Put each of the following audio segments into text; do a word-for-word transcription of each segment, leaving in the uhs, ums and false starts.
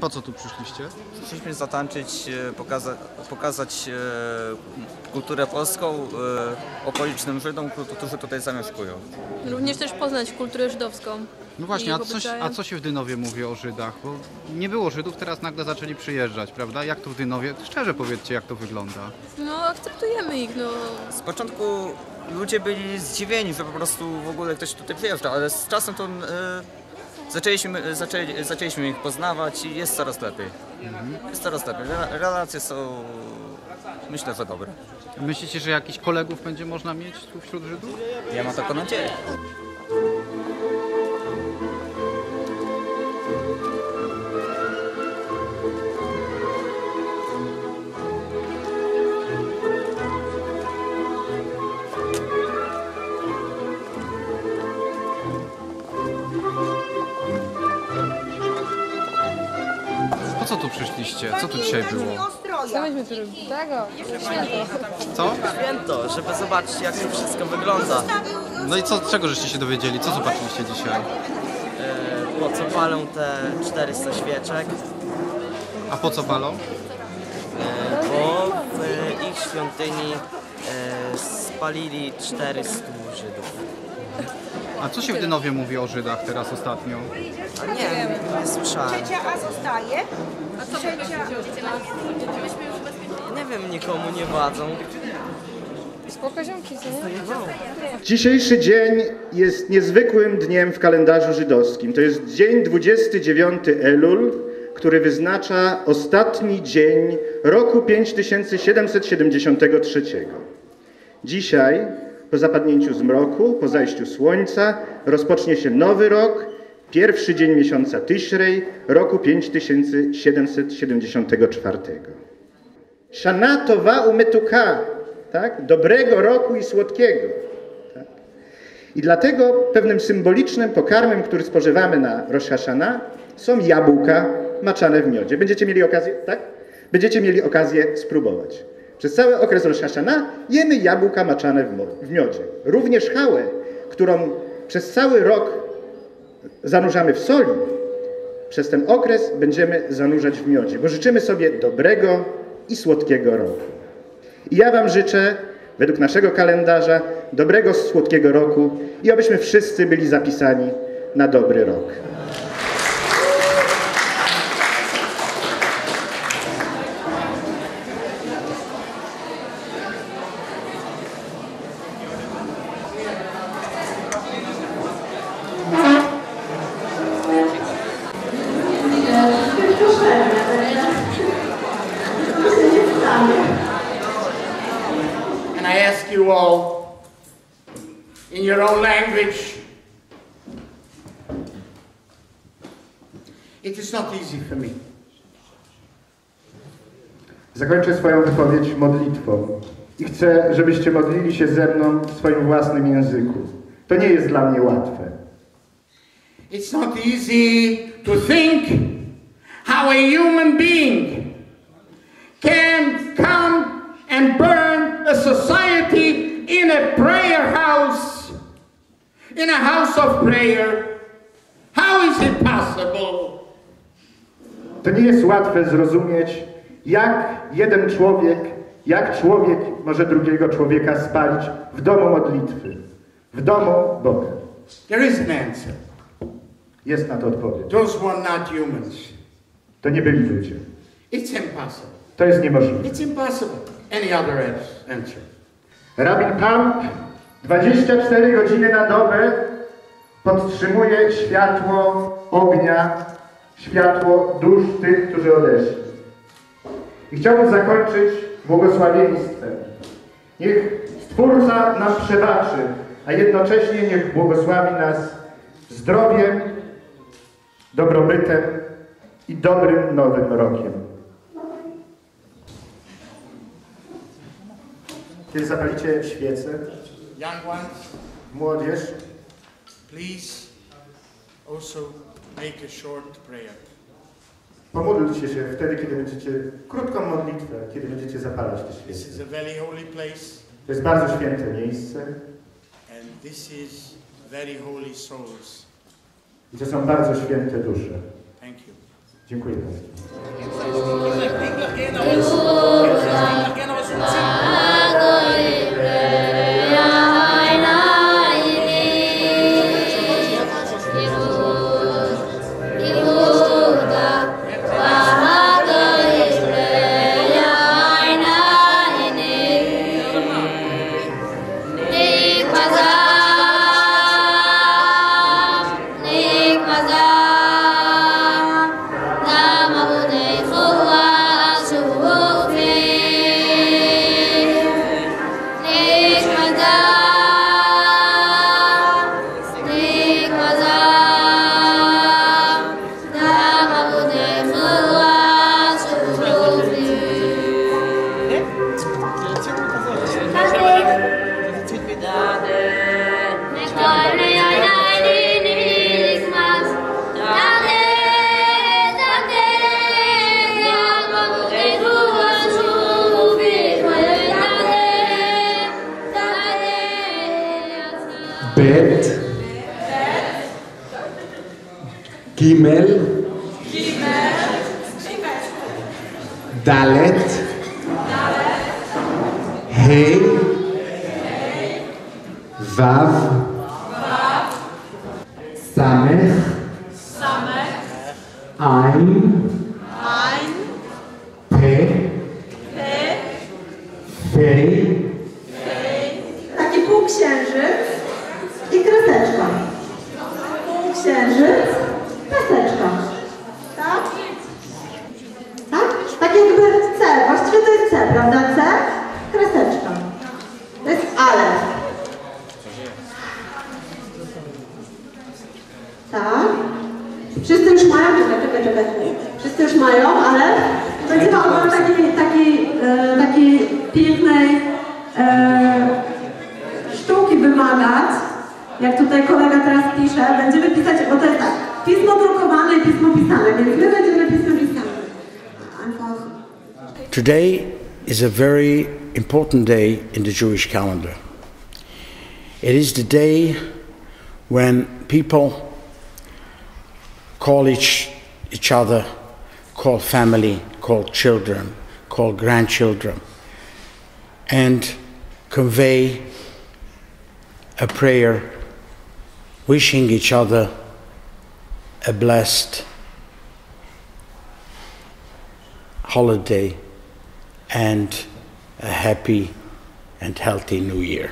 Po co tu przyszliście? Chcieliśmy zatańczyć, pokaza pokazać e, kulturę polską e, okolicznym Żydom, którzy tutaj zamieszkują. Również też poznać kulturę żydowską. No właśnie, a coś, a co się w Dynowie mówi o Żydach? Bo nie było Żydów, teraz nagle zaczęli przyjeżdżać, prawda? Jak to w Dynowie? Szczerze powiedzcie, jak to wygląda. No, akceptujemy ich, no. Z początku ludzie byli zdziwieni, że po prostu w ogóle ktoś tutaj przyjeżdża, ale z czasem to e, Zaczęliśmy, zaczęli, zaczęliśmy ich poznawać i jest coraz lepiej. Mhm. Jest coraz lepiej. Relacje są, myślę, że dobre. Myślicie, że jakichś kolegów będzie można mieć tu wśród Żydów? Ja mam taką nadzieję. Po co tu przyszliście? Co tu dzisiaj było? Co myśmy tu robili? Tego, święto. Co? Święto, żeby zobaczyć, jak to wszystko wygląda. No i co, czego żeście się dowiedzieli? Co zobaczyliście dzisiaj? E, po co palą te czterysta świeczek, A po co palą? e, bo w ich świątyni e, spalili czterystu Żydów. A co się w Dynowie mówi o Żydach teraz ostatnio? A nie, nie słyszałem. Trzecia A zostaje. A co Trzecia. Nie wiem, nikomu nie władzą. Spoko ziomki, co nie? Dzisiejszy dzień jest niezwykłym dniem w kalendarzu żydowskim. To jest dzień dwudziesty dziewiąty Elul, który wyznacza ostatni dzień roku pięć tysięcy siedemset siedemdziesiątego trzeciego. Dzisiaj, po zapadnięciu zmroku, po zajściu słońca, rozpocznie się nowy rok, pierwszy dzień miesiąca Tyszrej, roku pięć tysięcy siedemset siedemdziesiątego czwartego. Shana tova umetuka, tak? Dobrego roku i słodkiego. Tak? I dlatego pewnym symbolicznym pokarmem, który spożywamy na Rosh Hashana, są jabłka maczane w miodzie. Będziecie mieli okazję, tak? Będziecie mieli okazję spróbować. Przez cały okres Rosh Hashana jemy jabłka maczane w miodzie. Również chałę, którą przez cały rok zanurzamy w soli, przez ten okres będziemy zanurzać w miodzie, bo życzymy sobie dobrego i słodkiego roku. I ja wam życzę, według naszego kalendarza, dobrego, słodkiego roku i abyśmy wszyscy byli zapisani na dobry rok. And I ask you all, in your own language, it is not easy for me. Zakończę swoją wypowiedź modlitwą i chcę, żebyście modlili się ze mną w swoim własnym języku. To nie jest dla mnie łatwe. It's not easy to think how a human being can come and burn a society in a prayer house, in a house of prayer. How is it possible? To nie jest łatwe zrozumieć, jak jeden człowiek, jak człowiek może drugiego człowieka spalić w domu modlitwy, w domu Boga. There is an answer. Jest na to odpowiedź. Those were not humans. To nie byli ludzie. It's impossible. To jest niemożliwe. It's impossible. Any other ans- answer? Rabin Pump dwadzieścia cztery godziny na dobę podtrzymuje światło ognia, światło dusz tych, którzy odeszli. I chciałbym zakończyć błogosławieństwem. Niech Stwórca nam przebaczy, a jednocześnie niech błogosławi nas zdrowiem, dobrobytem i dobrym nowym rokiem. Kiedy zapalicie świecę, Young ones, młodzież, please also make a short prayer. pomódlcie się wtedy, kiedy będziecie, krótką modlitwę, kiedy będziecie zapalać te This is świece. a very holy place, To jest bardzo święte miejsce and this is very holy souls. i to są bardzo święte dusze. Thank you. Dziękuję. Dziękuję. Bet, Gimel, Dalet, Hey, Vav, Samech, Ein, Pe, Fej, taki półksiężyc i kreseczka. Półksiężyc, kreseczka. Tak? Tak? Tak jakby C. Właściwie to jest C, prawda? C, kreseczka. To jest ale. Tak? Wszyscy już mają, czekaj, czekaj, czekaj. Wszyscy już mają, ale będzie wam takiej, takiej, e, takiej pięknej e, sztuki wymagać, jak tutaj kolega teraz pisze, będziemy pisać, bo to jest tak, pismo drukowane i pismo pisane, więc my będziemy pismo pisane. Today is a very important day in the Jewish calendar. It is the day when people call each, each other, call family, call children, call grandchildren, and convey a prayer wishing each other a blessed holiday and a happy and healthy new year.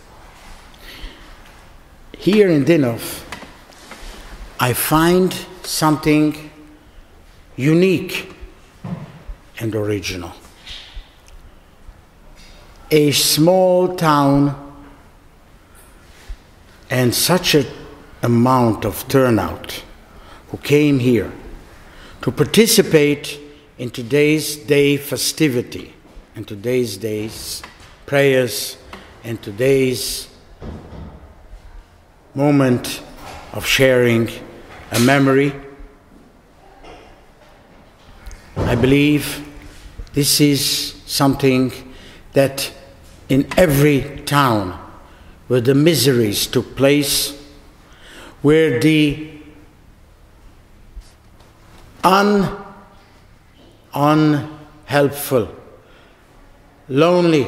Here in Dynov, I find something unique and original. A small town and such an amount of turnout who came here to participate in today's day festivity, and today's day's prayers, and today's moment of sharing a memory. I believe this is something that in every town where the miseries took place, where the un, unhelpful, lonely,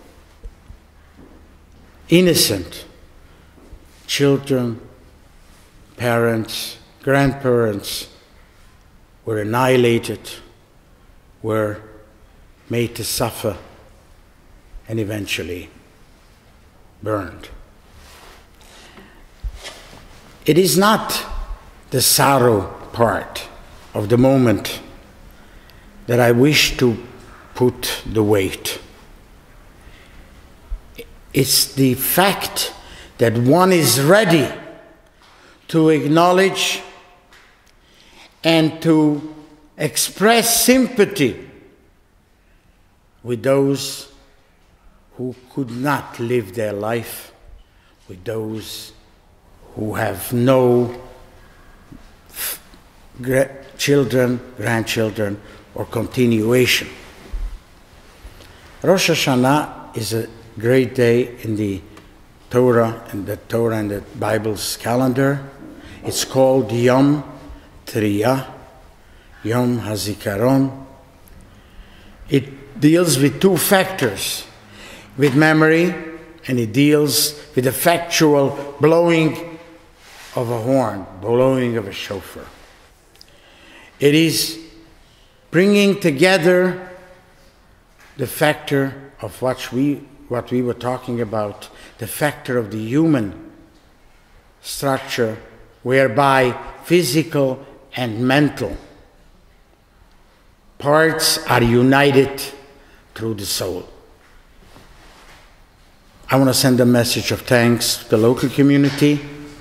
innocent children, parents, grandparents were annihilated, were made to suffer, and eventually burned. It is not the sorrow part of the moment that I wish to put the weight. It's the fact that one is ready to acknowledge and to express sympathy with those who could not live their life, with those who have no gra- children, grandchildren, or continuation. Rosh Hashanah is a great day in the Torah and the Torah and the Bible's calendar. It's called Yom Triyah, Yom HaZikaron. It deals with two factors, with memory, and it deals with the factual blowing of a horn, blowing of a shofar. It is bringing together the factor of what we, what we were talking about, the factor of the human structure, whereby physical and mental parts are united through the soul. I want to send a message of thanks to the local community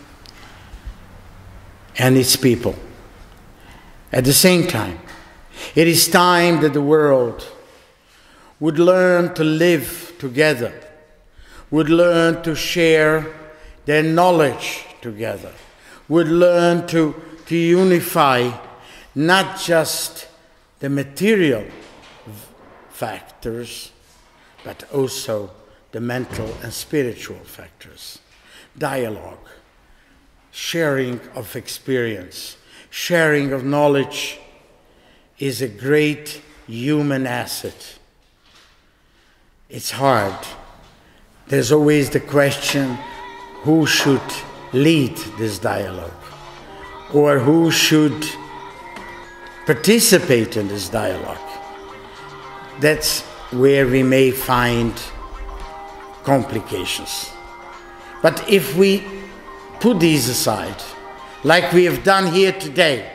and its people. At the same time, it is time that the world would learn to live together, would learn to share their knowledge together, would learn to, to unify not just the material factors, but also the mental and spiritual factors. Dialogue, sharing of experience, sharing of knowledge is a great human asset. It's hard. There's always the question, who should lead this dialogue? Or who should participate in this dialogue? That's where we may find complications. But if we put these aside, like we have done here today,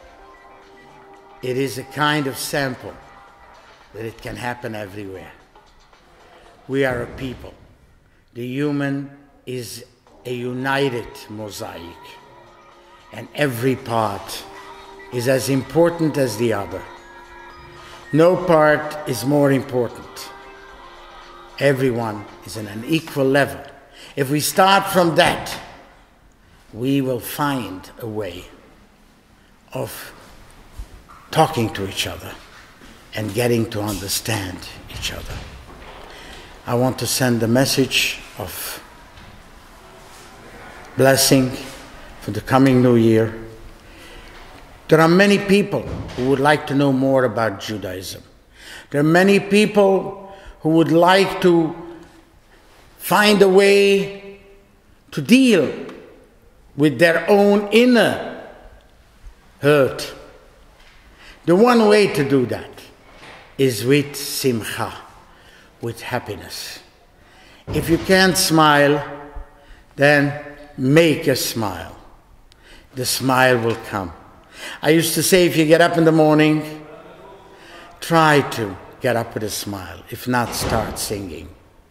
it is a kind of sample that it can happen everywhere. We are a people. The human is a united mosaic, and every part is as important as the other. No part is more important. Everyone is on an equal level. If we start from that, we will find a way of talking to each other and getting to understand each other. I want to send a message of blessing for the coming new year. There are many people who would like to know more about Judaism. There are many people who would like to find a way to deal with their own inner hurt. The one way to do that is with simcha, with happiness. If you can't smile, then make a smile. The smile will come. I used to say, if you get up in the morning, try to get up with a smile. If not, start singing.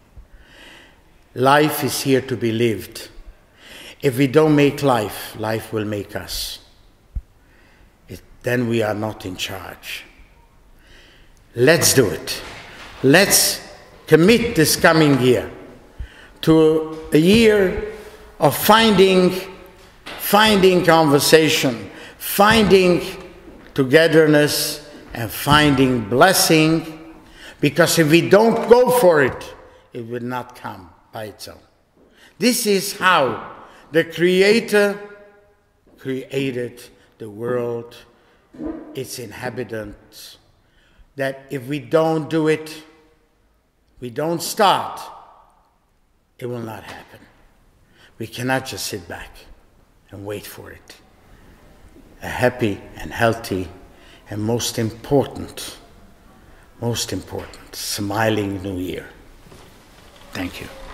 Life is here to be lived. If we don't make life, life will make us. It, then we are not in charge. Let's do it. Let's commit this coming year to a year of finding, finding conversation, finding togetherness, and finding blessing, because if we don't go for it, it will not come by itself. This is how the Creator created the world, its inhabitants, that if we don't do it, we don't start, it will not happen. We cannot just sit back and wait for it. A happy and healthy and most important, most important, smiling New Year. Thank you.